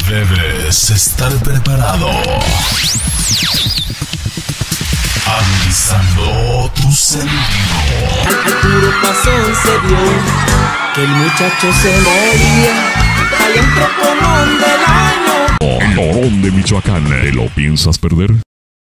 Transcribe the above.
Debes estar preparado. Analizando tu sentido. Al puro pasón se vio que el muchacho se moría. Hay un tropomón del año. El Orón de Michoacán. ¿Te lo piensas perder?